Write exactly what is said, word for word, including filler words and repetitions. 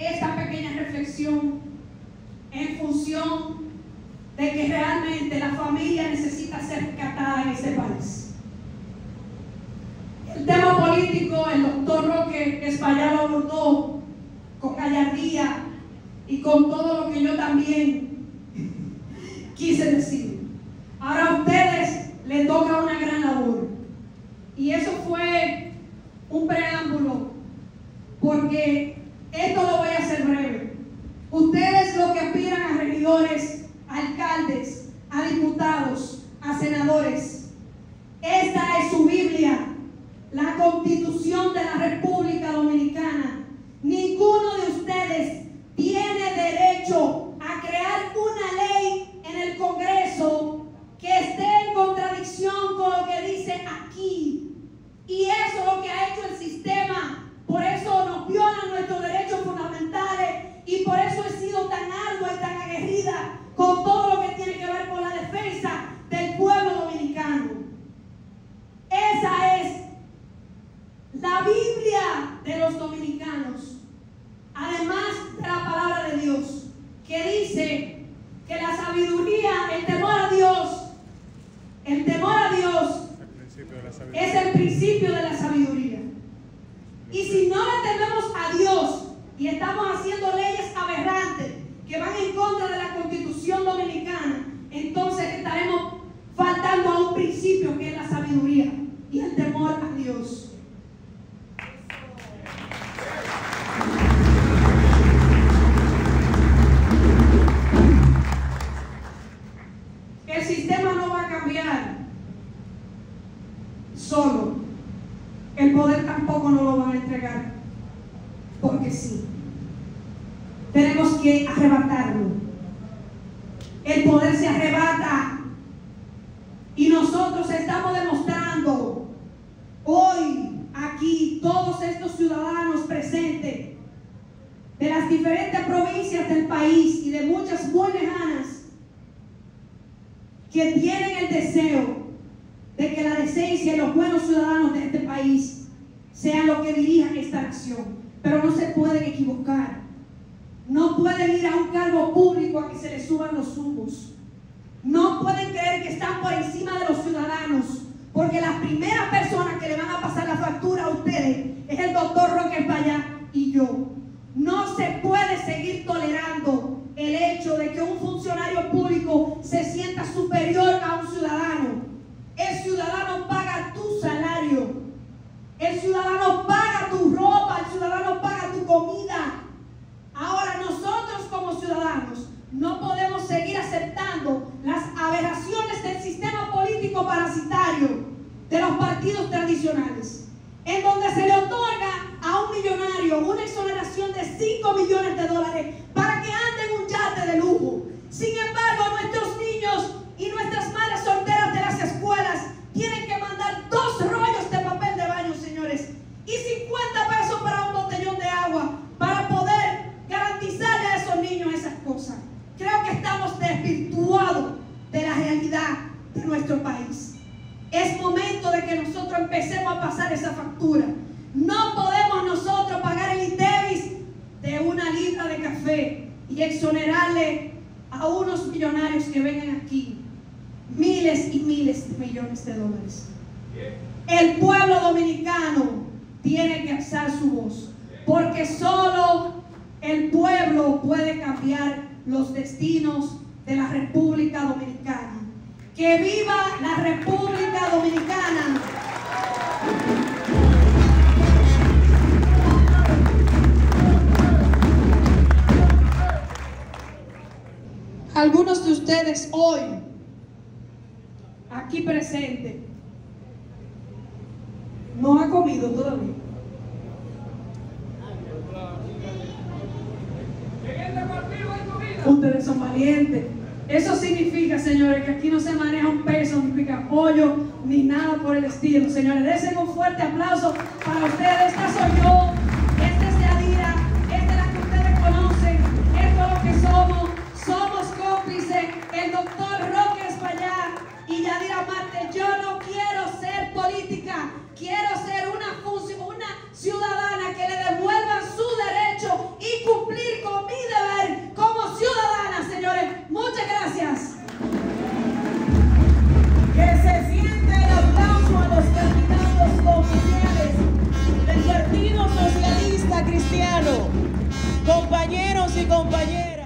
esta pequeña reflexión en función de que realmente la familia necesita ser rescatada en este país. El tema político, el doctor Roque Espaillat lo abordó con gallardía y con todo lo que yo también quise decir. Ahora a ustedes les toca una gran labor. Y eso fue un preámbulo, porque esto lo voy a hacer breve. Ustedes, los que aspiran a regidores, a alcaldes, a diputados, a senadores, esta es su Biblia, la Constitución de la República Dominicana. Ninguno de ustedes tiene derecho a crear una ley en el Congreso que esté en contradicción con lo que dice aquí. Y eso es lo que ha hecho el sistema. Por eso nos violan nuestros derechos fundamentales y por eso he sido tan ardua y tan aguerrida con todo lo que tiene que ver con la defensa del pueblo dominicano. Esa es la Biblia de los dominicanos, además de la palabra de Dios, que dice que la sabiduría, el temor a Dios, el temor a Dios es el principio de la sabiduría. Y si no le tememos a Dios y estamos haciendo leyes aberrantes que van en contra de la Constitución dominicana, entonces estaremos faltando a un principio que es la sabiduría y el temor a Dios. El sistema no va a cambiar solo. El poder tampoco nos lo van a entregar porque sí. Tenemos que arrebatarlo. El poder se arrebata y nosotros estamos demostrando hoy aquí, todos estos ciudadanos presentes de las diferentes provincias del país y de muchas muy lejanas, que tienen el deseo de que la decencia y los buenos ciudadanos de este país sean los que dirijan esta nación. Pero no se pueden equivocar. No pueden ir a un cargo público a que se les suban los humos. No pueden creer que están por encima de los ciudadanos, porque la primera persona que le van a pasar la factura a ustedes es el doctor Roque Espaillat y yo. No se puede seguir tolerando el hecho de que un funcionario público se sienta superior a un ciudadano. El ciudadano paga tu salario, el ciudadano paga tu ropa, el ciudadano paga tu comida. Ahora nosotros como ciudadanos no podemos seguir aceptando las aberraciones del sistema político parasitario de los partidos tradicionales, en donde se le otorga a un millonario una exoneración de cinco millones de dólares para que ande en un yate de lujo. Sin embargo, nuestros niños y nuestras madres solteras de las escuelas tienen que mandar dos rollos de papel de baño, señores, y cincuenta pesos para un botellón de agua para poder garantizarle a esos niños esas cosas. Creo que estamos desvirtuados de la realidad de nuestro país. Es momento de que nosotros empecemos a pasar esa factura. No podemos nosotros pagar el ITEVIS de una libra de café y exonerarle a unos millonarios que vengan aquí miles y miles de millones de dólares. El pueblo dominicano tiene que alzar su voz, porque solo el pueblo puede cambiar los destinos de la República Dominicana. ¡Que viva la República Dominicana! Algunos de ustedes hoy, aquí presentes, no han comido todavía. Ustedes son valientes. Eso significa, señores, que aquí no se maneja un peso, ni pica pollo, ni nada por el estilo. Señores, dense un fuerte aplauso para ustedes. Esta soy yo, esta es Yadira, esta es la que ustedes conocen, esto es lo que somos. Somos cómplices, el doctor Roque Espaillat y Yadira Marte. Yo no quiero ser política, quiero ser una, una ciudadana que le devuelvan su derecho y cumplir cristiano, compañeros y compañeras.